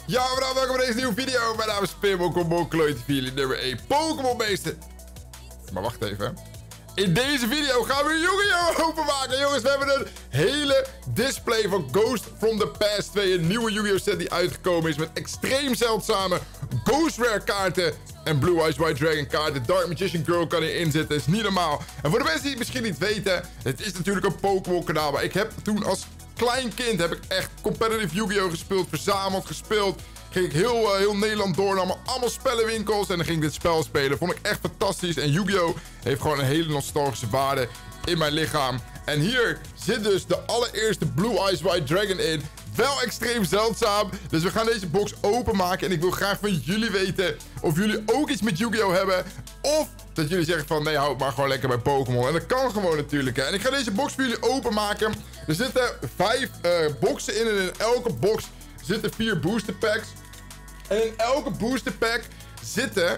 Ja, bedankt, welkom bij deze nieuwe video. Mijn naam is Pim, Combo Kloot TV, nummer 1 Pokémon meester. Maar wacht even. In deze video gaan we Yu-Gi-Oh! Openmaken. Jongens, we hebben een hele display van Ghost from the Past 2. Een nieuwe Yu-Gi-Oh! Set die uitgekomen is met extreem zeldzame Ghost Rare kaarten. En Blue Eyes White Dragon kaarten. Dark Magician Girl kan hierin zitten. Is niet normaal. En voor de mensen die het misschien niet weten. Het is natuurlijk een Pokémon kanaal. Maar ik heb toen als klein kind heb ik echt competitive Yu-Gi-Oh! Gespeeld. Verzameld, gespeeld. Ging ik heel Nederland door. Nam allemaal spellenwinkels. En dan ging ik dit spel spelen. Vond ik echt fantastisch. En Yu-Gi-Oh! Heeft gewoon een hele nostalgische waarde in mijn lichaam. En hier zit dus de allereerste Blue Eyes White Dragon in. Wel extreem zeldzaam. Dus we gaan deze box openmaken. En ik wil graag van jullie weten of jullie ook iets met Yu-Gi-Oh! Hebben. Of dat jullie zeggen van nee, houd maar gewoon lekker bij Pokémon. En dat kan gewoon natuurlijk. Hè. En ik ga deze box voor jullie openmaken. Er zitten 5 boxen in. En in elke box zitten 4 booster packs. En in elke booster pack zitten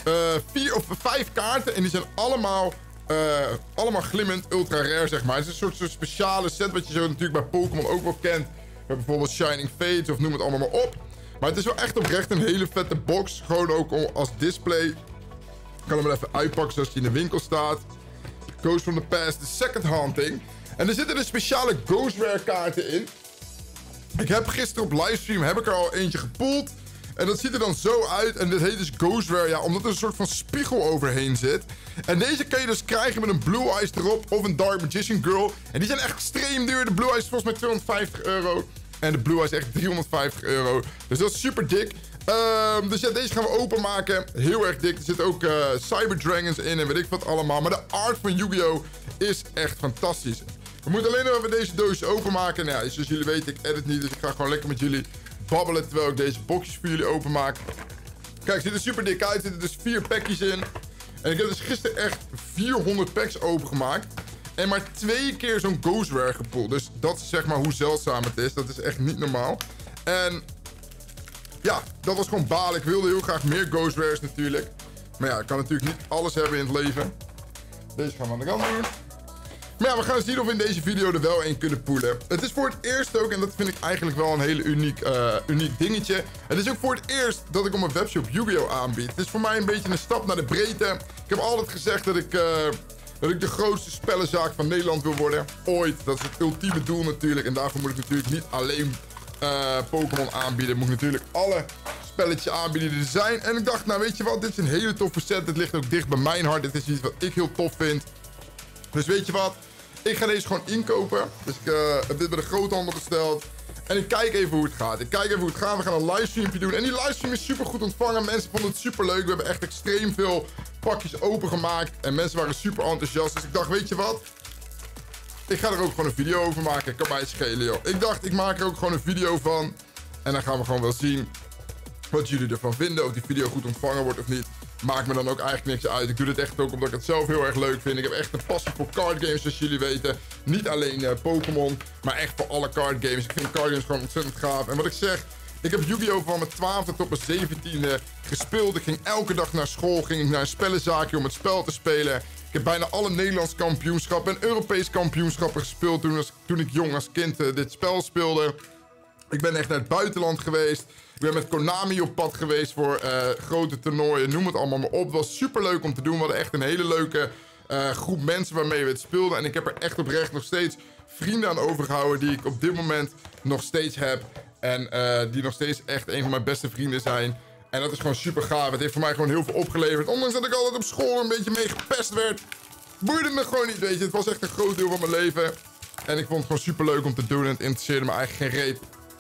4 of 5 kaarten. En die zijn allemaal glimmend ultra rare, zeg maar. Het is een soort speciale set wat je zo natuurlijk bij Pokémon ook wel kent. Met bijvoorbeeld Shining Fates of noem het allemaal maar op. Maar het is wel echt oprecht een hele vette box. Gewoon ook als display. Ik kan hem wel even uitpakken zoals hij in de winkel staat. Ghost from the Past, de Second Hunting. En er zitten dus speciale Ghost Rare kaarten in. Ik heb gisteren op livestream er al eentje gepoeld. En dat ziet er dan zo uit. En dit heet dus Ghost Rare. Ja, omdat er een soort van spiegel overheen zit. En deze kan je dus krijgen met een Blue Eyes erop. Of een Dark Magician Girl. En die zijn echt extreem duur. De Blue Eyes is volgens mij €250. En de Blue Eyes echt €350. Dus dat is super dik. Dus ja, deze gaan we openmaken. Heel erg dik. Er zitten ook Cyber Dragons in en weet ik wat allemaal. Maar de art van Yu-Gi-Oh! Is echt fantastisch. We moeten alleen nog even deze doosje openmaken. Nou ja, zoals jullie weten, ik edit niet. Dus ik ga gewoon lekker met jullie babbelen terwijl ik deze boxjes voor jullie openmaak. Kijk, het ziet er super dik uit. Er zitten dus 4 packjes in. En ik heb dus gisteren echt 400 packs opengemaakt. En maar 2 keer zo'n Ghost Rare gepoeld. Dus dat is zeg maar hoe zeldzaam het is. Dat is echt niet normaal. En ja, dat was gewoon balen. Ik wilde heel graag meer Ghost Rares natuurlijk. Maar ja, ik kan natuurlijk niet alles hebben in het leven. Deze gaan we aan de kant doen. Maar ja, we gaan zien of we in deze video er wel één kunnen poelen. Het is voor het eerst ook, en dat vind ik eigenlijk wel een hele uniek dingetje. Het is ook voor het eerst dat ik op mijn webshop Yu-Gi-Oh! Aanbied. Het is voor mij een beetje een stap naar de breedte. Ik heb altijd gezegd dat ik de grootste spellenzaak van Nederland wil worden. Ooit. Dat is het ultieme doel natuurlijk. En daarvoor moet ik natuurlijk niet alleen Pokémon aanbieden. Moet ik natuurlijk alle spelletjes aanbieden die er zijn. En ik dacht, nou weet je wat, dit is een hele toffe set. Dit ligt ook dicht bij mijn hart. Dit is iets wat ik heel tof vind. Dus weet je wat? Ik ga deze gewoon inkopen. Dus ik heb dit bij de groothandel besteld. En ik kijk even hoe het gaat. We gaan een livestreampje doen. En die livestream is super goed ontvangen. Mensen vonden het super leuk. We hebben echt extreem veel pakjes opengemaakt. En mensen waren super enthousiast. Dus ik dacht, weet je wat? Ik ga er ook gewoon een video over maken. Kan mij schelen, joh. Ik dacht, ik maak er ook gewoon een video van. En dan gaan we gewoon wel zien wat jullie ervan vinden. Of die video goed ontvangen wordt of niet. Maakt me dan ook eigenlijk niks uit. Ik doe dit echt ook omdat ik het zelf heel erg leuk vind. Ik heb echt een passie voor card games, zoals jullie weten. Niet alleen Pokémon, maar echt voor alle card games. Ik vind card games gewoon ontzettend gaaf. En wat ik zeg, ik heb Yu-Gi-Oh! Van mijn 12e tot mijn 17e gespeeld. Ik ging elke dag naar school, ging ik naar een spellenzaakje om het spel te spelen. Ik heb bijna alle Nederlands kampioenschappen en Europees kampioenschappen gespeeld toen ik jong als kind dit spel speelde. Ik ben echt naar het buitenland geweest. Ik ben met Konami op pad geweest voor grote toernooien. Noem het allemaal maar op. Het was super leuk om te doen. We hadden echt een hele leuke groep mensen waarmee we het speelden. En ik heb er echt oprecht nog steeds vrienden aan overgehouden die ik op dit moment nog steeds heb. En die nog steeds echt een van mijn beste vrienden zijn. En dat is gewoon super gaaf. Het heeft voor mij gewoon heel veel opgeleverd. Ondanks dat ik altijd op school een beetje mee gepest werd. Boeide me gewoon niet, weet je. Het was echt een groot deel van mijn leven. En ik vond het gewoon super leuk om te doen. En het interesseerde me eigenlijk geen reet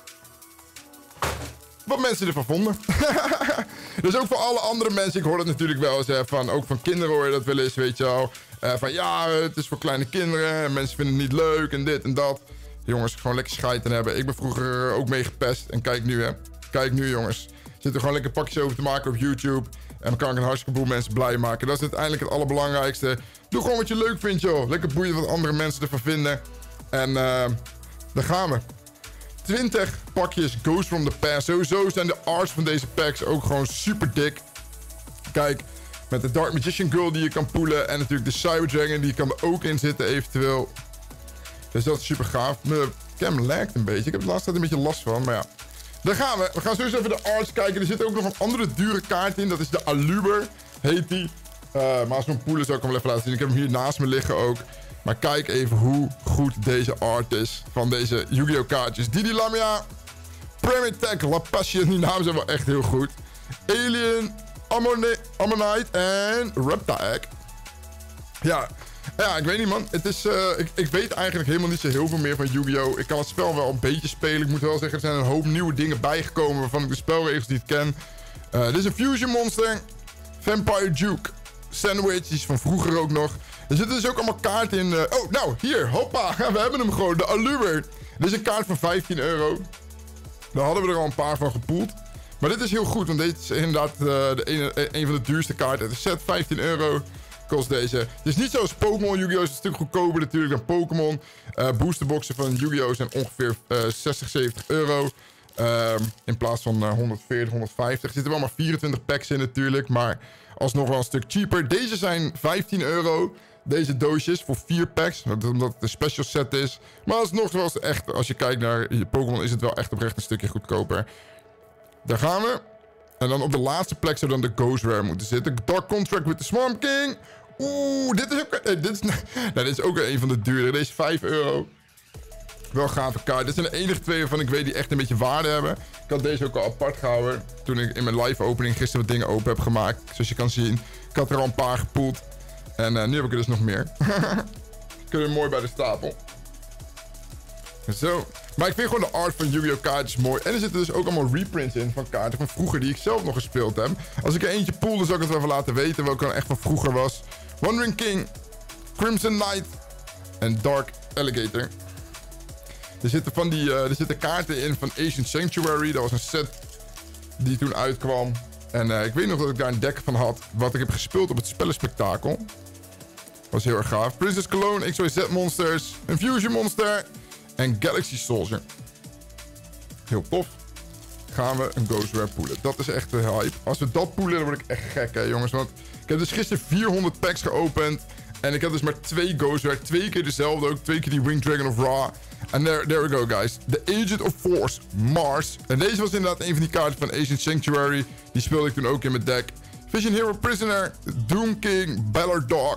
wat mensen ervan vonden. Dus ook voor alle andere mensen. Ik hoor dat natuurlijk wel eens van. Ook van kinderen hoor je dat wel eens, weet je wel. Van ja, het is voor kleine kinderen. En mensen vinden het niet leuk en dit en dat. Jongens, gewoon lekker scheid aan hebben. Ik ben vroeger ook mee gepest. En kijk nu, hè. Kijk nu, jongens. Zit er gewoon lekker pakjes over te maken op YouTube. En dan kan ik een hartstikke boel mensen blij maken. Dat is uiteindelijk het allerbelangrijkste. Doe gewoon wat je leuk vindt, joh. Lekker boeien wat andere mensen ervan vinden. En daar gaan we. 20 pakjes Ghost from the Past. Sowieso zijn de arts van deze packs ook gewoon super dik. Kijk, met de Dark Magician Girl die je kan poelen. En natuurlijk de Cyber Dragon, die kan er ook in zitten eventueel. Dus dat is super gaaf. Mijn cam lagt een beetje. Ik heb de laatste tijd een beetje last van, maar ja. Daar gaan we. We gaan sowieso even de arts kijken. Er zit ook nog een andere dure kaart in. Dat is de Aluber, heet die. Maar zo'n poelen zou ik hem wel even laten zien. Ik heb hem hier naast me liggen ook. Maar kijk even hoe goed deze art is van deze Yu-Gi-Oh kaartjes. Didi Lamia, Primitech, La Passion. Die namen zijn wel echt heel goed. Alien, Ammonite en Reptile. Ja, ik weet niet, man. Het is, ik weet eigenlijk helemaal niet zo heel veel meer van Yu-Gi-Oh! Ik kan het spel wel een beetje spelen. Ik moet wel zeggen, er zijn een hoop nieuwe dingen bijgekomen waarvan ik de spelregels niet ken. Dit is een Fusion Monster. Vampire Duke. Sandwich, die is van vroeger ook nog. Er zitten dus ook allemaal kaarten in. Oh, nou, hier, hoppa. We hebben hem gewoon, de Allure. Dit is een kaart van €15. Daar hadden we er al een paar van gepoeld. Maar dit is heel goed, want dit is inderdaad een van de duurste kaarten. Het is set €15. Kost deze. Het is niet zoals Pokémon. Yu-Gi-Oh! Is een stuk goedkoper natuurlijk dan Pokémon. Boosterboxen van Yu-Gi-Oh! Zijn ongeveer €60-70. In plaats van 140, 150. Er zitten wel maar 24 packs in natuurlijk. Maar alsnog wel een stuk cheaper. Deze zijn €15. Deze doosjes voor 4 packs. Omdat het een special set is. Maar alsnog wel echt, als je kijkt naar Pokémon, is het wel echt oprecht een stukje goedkoper. Daar gaan we. En dan op de laatste plek zou dan de Ghost Rare moeten zitten. Dark Contract with the Swamp King. Oeh, dit is ook... dit is ook een van de duurdere. Deze is €5. Wel gave kaart. Dit zijn de enige twee waarvan ik weet die echt een beetje waarde hebben. Ik had deze ook al apart gehouden. Toen ik in mijn live opening gisteren wat dingen open heb gemaakt. Zoals je kan zien. Ik had er al een paar gepoeld. En nu heb ik er dus nog meer. Kunnen we mooi bij de stapel. Zo. Maar ik vind gewoon de art van Yu-Gi-Oh! Kaartjes mooi. En er zitten dus ook allemaal reprints in van kaarten van vroeger die ik zelf nog gespeeld heb. Als ik er eentje poelde, zou ik het wel even laten weten welke dan echt van vroeger was. Wandering King, Crimson Knight en Dark Alligator. Er zitten kaarten in van Ancient Sanctuary. Dat was een set die toen uitkwam. En ik weet nog dat ik daar een deck van had. Wat ik heb gespeeld op het spellenspectakel. Was heel erg gaaf. Princess Cologne, XYZ Monsters, een Fusion Monster en Galaxy Soldier. Heel tof. Gaan we een Ghost Rare poelen. Dat is echt de hype. Als we dat poelen, dan word ik echt gek, hè, jongens. Want ik heb dus gisteren 400 packs geopend. En ik heb dus maar 2 Ghost Rare. 2 keer dezelfde ook. 2 keer die Winged Dragon of Ra. En there we go, guys. The Agent of Force, Mars. En deze was inderdaad een van die kaarten van Ancient Sanctuary. Die speelde ik toen ook in mijn deck. Vision Hero Prisoner, Doom King, Balor Dog,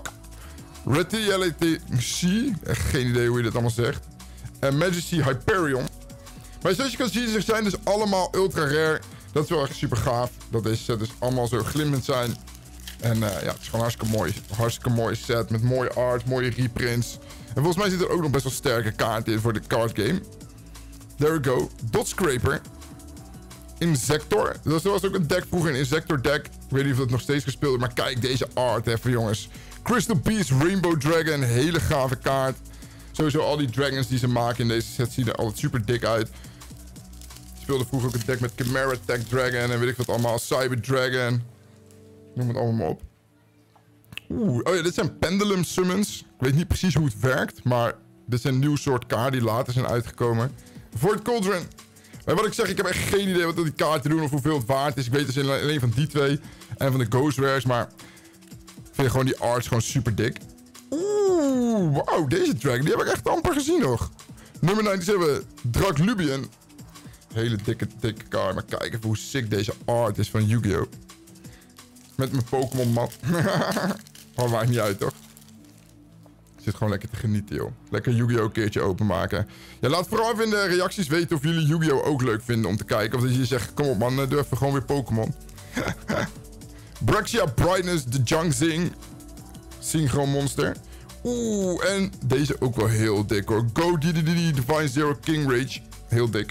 Retaliate C. Echt geen idee hoe je dit allemaal zegt. En Majesty Hyperion. Maar zoals je kan zien, ze zijn dus allemaal ultra rare. Dat is wel echt super gaaf. Dat deze set dus allemaal zo glimmend zijn. En ja, het is gewoon hartstikke mooi. Hartstikke mooie set met mooie art, mooie reprints. En volgens mij zitten er ook nog best wel sterke kaarten in voor de card game. There we go. Dot Scraper. Insector. Dat was ook een deck vroeger, een Insector deck. Ik weet niet of dat nog steeds gespeeld is, maar kijk deze art even, jongens. Crystal Beast, Rainbow Dragon. Hele gave kaart. Sowieso al die dragons die ze maken in deze set zien er altijd super dik uit. Ik speelde vroeger ook een deck met Chimera Tech Dragon en weet ik wat allemaal. Cyber Dragon. Noem het allemaal op. Oeh, oh ja, dit zijn Pendulum Summons. Ik weet niet precies hoe het werkt, maar dit zijn een nieuw soort kaarten die later zijn uitgekomen. Void Cauldron. Maar wat ik zeg, ik heb echt geen idee wat die kaarten doen of hoeveel het waard is. Ik weet dus alleen van die twee en van de Ghost Rares, maar ik vind gewoon die arts gewoon super dik. Oeh, wauw, deze dragon, die heb ik echt amper gezien nog. Nummer 97, Draclubian. Hele dikke kaart, maar kijk even hoe sick deze art is van Yu-Gi-Oh! Met mijn Pokémon mat. Oh, maakt niet uit, toch? Zit gewoon lekker te genieten, joh. Lekker Yu-Gi-Oh! Een keertje openmaken. Ja, laat vooral even in de reacties weten of jullie Yu-Gi-Oh! Ook leuk vinden om te kijken. Of dat je zegt, kom op man, doe even gewoon weer Pokémon. Braxia Brightness, de Jiangxing. Synchro Monster. Oeh, en deze ook wel heel dik, hoor. Go DDD Divine Zero King Rage. Heel dik.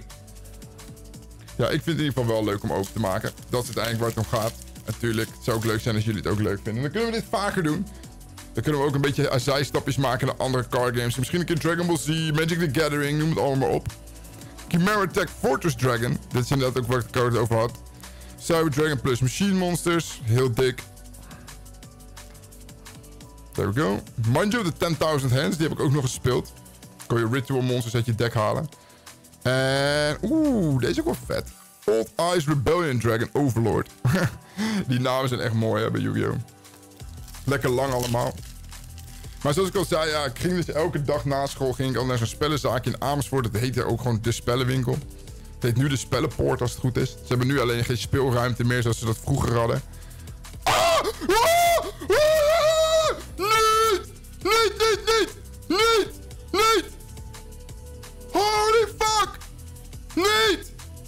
Ja, ik vind het in ieder geval wel leuk om open te maken. Dat is uiteindelijk waar het om gaat. Natuurlijk, het zou ook leuk zijn als jullie het ook leuk vinden. Dan kunnen we dit vaker doen. Dan kunnen we ook een beetje zijstapjes maken naar andere card games. Misschien een keer Dragon Ball Z, Magic the Gathering, noem het allemaal maar op. Chimera Tech Fortress Dragon. Dit is inderdaad ook waar ik het over had. Cyber Dragon plus Machine Monsters. Heel dik. There we go. Mind you, de 10.000 Hands, die heb ik ook nog gespeeld. Kon je Ritual Monsters uit je deck halen. En oeh, deze is ook wel vet. Old Eyes Rebellion Dragon Overlord. Die namen zijn echt mooi, hè, bij Yu-Gi-Oh! Lekker lang allemaal. Maar zoals ik al zei, ja, ik ging dus elke dag na school ging ik al naar zo'n spellenzaakje in Amersfoort. Dat heette ook gewoon De Spellenwinkel. heet nu de spellenpoort als het goed is. Ze hebben nu alleen geen speelruimte meer zoals ze dat vroeger hadden. Ah! Ah! Ah! Niet! Niet, niet, niet! Niet! Niet! Holy fuck! Niet!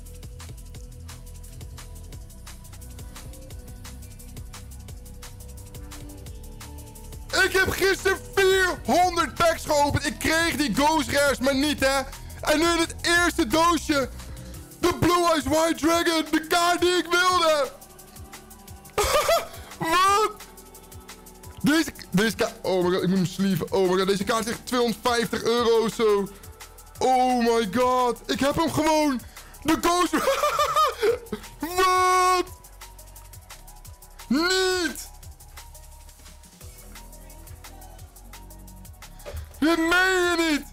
Ik heb gisteren 400 packs geopend. Ik kreeg die Ghost Rares, maar niet, hè. En nu in het eerste doosje. De Blue Eyes White Dragon. De kaart die ik wilde. Wat? Deze kaart... Oh my god, ik moet hem sleeven. Oh my god, deze kaart is echt €250 of zo. Oh my god. Ik heb hem gewoon. De Ghost... Wat? Niet. Dit meen je niet.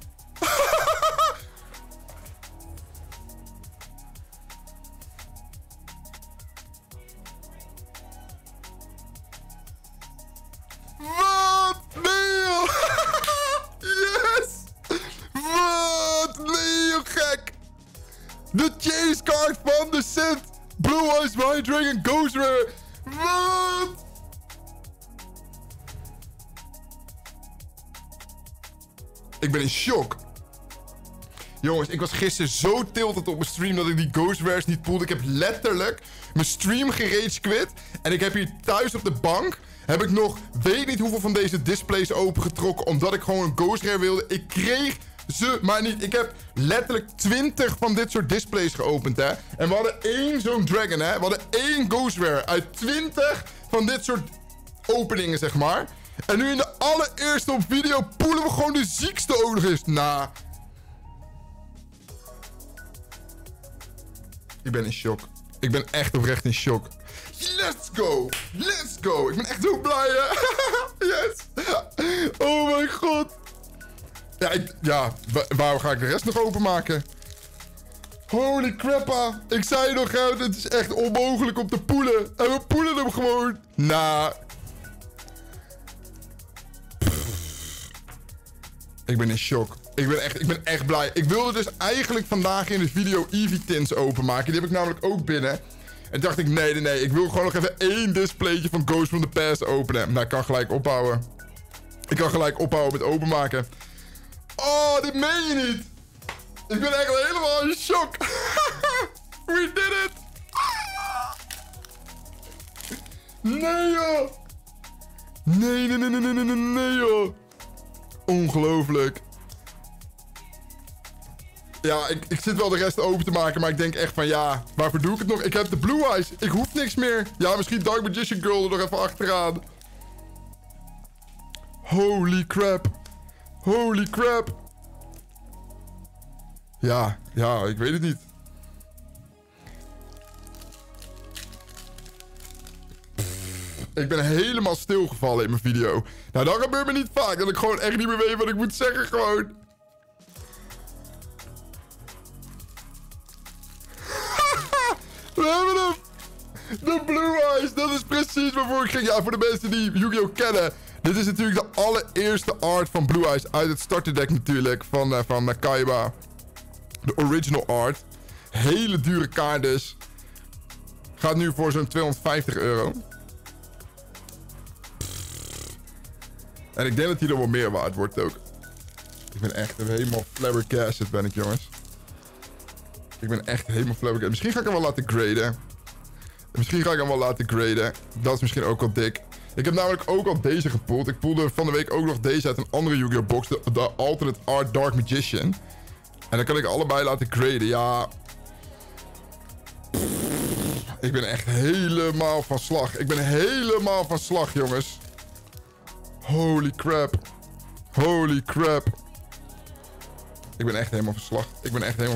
Wat? Nee, joh. Yes. Wat? Nee, joh, gek. De chase card van de set. Blue Eyes White Dragon Ghost Rare. Wat? Ik ben in shock. Jongens, ik was gisteren zo tilted op mijn stream dat ik die Ghost Rares niet poelde. Ik heb letterlijk mijn stream gerage quit. En ik heb hier thuis op de bank... heb ik nog weet niet hoeveel van deze displays opengetrokken... omdat ik gewoon een Ghost Rare wilde. Ik kreeg ze maar niet. Ik heb letterlijk 20 van dit soort displays geopend, hè. En we hadden 1 zo'n Dragon, hè. We hadden 1 Ghost Rare uit 20 van dit soort openingen, zeg maar. En nu in de allereerste op video poelen we gewoon de ziekste ook nog eens. Nou... Ik ben in shock. Ik ben echt oprecht in shock. Let's go! Let's go! Ik ben echt zo blij, hè? Yes! Oh mijn god! Ja, waarom ga ik de rest nog openmaken? Holy crap! Ik zei nog, hè, het is echt onmogelijk om te poelen. En we poelen hem gewoon. Nou... Ik ben in shock. Ik ben echt blij. Ik wilde dus eigenlijk vandaag in de video Eevee Tins openmaken. Die heb ik namelijk ook binnen. En dacht ik, nee. Ik wil gewoon nog even 1 displaytje van Ghost from the Past openen. Maar ik kan gelijk ophouden. Ik kan gelijk ophouden met openmaken. Oh, dit meen je niet. Ik ben echt helemaal in shock. We did it. Nee, joh. Nee, joh. Ongelooflijk. Ja, ik zit wel de rest open te maken, maar ik denk echt van ja, waarvoor doe ik het nog? Ik heb de Blue Eyes. Ik hoef niks meer. Ja, misschien Dark Magician Girl er nog even achteraan. Holy crap. Holy crap. Ja, ik weet het niet. Ik ben helemaal stilgevallen in mijn video. Nou, dat gebeurt me niet vaak. Dat ik gewoon echt niet meer weet wat ik moet zeggen, gewoon. We hebben hem. De Blue Eyes. Dat is precies waarvoor ik ging. Ja, voor de mensen die Yu-Gi-Oh! Kennen. Dit is natuurlijk de allereerste art van Blue Eyes. Uit het starterdeck natuurlijk. Van Kaiba. De original art. Hele dure kaart dus. Gaat nu voor zo'n €250. En ik denk dat hij er wel meer waard wordt ook. Ik ben echt helemaal flabbergasted, ben ik, jongens. Ik ben echt helemaal flabbergasted. Misschien ga ik hem wel laten graden. Dat is misschien ook wel dik. Ik heb namelijk ook al deze gepoeld. Ik poelde van de week ook nog deze uit een andere Yu-Gi-Oh! Box. De Alternate Art Dark Magician. En dan kan ik allebei laten graden. Ja. Ik ben echt helemaal van slag. Ik ben helemaal van slag, jongens. Holy crap. Holy crap. Ik ben echt helemaal van slag. Ik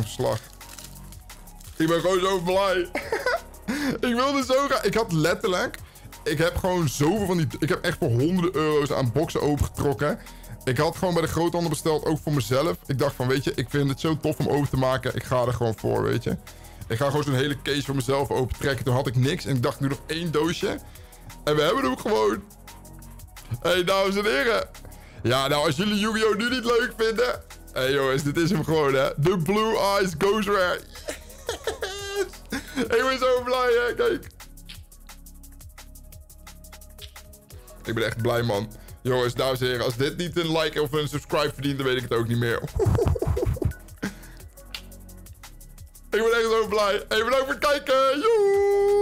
ben gewoon zo blij. Ik wilde zo graag... Ik had letterlijk... Ik heb gewoon zoveel van die... Ik heb echt voor honderden euro's aan boxen opengetrokken. Ik had gewoon bij de groothandel besteld, ook voor mezelf. Ik dacht van, weet je, ik vind het zo tof om open te maken. Ik ga er gewoon voor, weet je. Ik ga gewoon zo'n hele case voor mezelf open trekken. Toen had ik niks en ik dacht, nu nog 1 doosje. En we hebben hem gewoon. Hey, dames en heren. Ja, nou, als jullie Yu-Gi-Oh! Nu niet leuk vinden... Hey jongens, dit is hem gewoon, hè. De Blue Eyes Ghost Rare. Ik ben zo blij, hè. Kijk. Ik ben echt blij, man. Jongens, dames en heren. Als dit niet een like of een subscribe verdient, dan weet ik het ook niet meer. Ik ben echt zo blij. Hey, bedankt voor het kijken. Joe!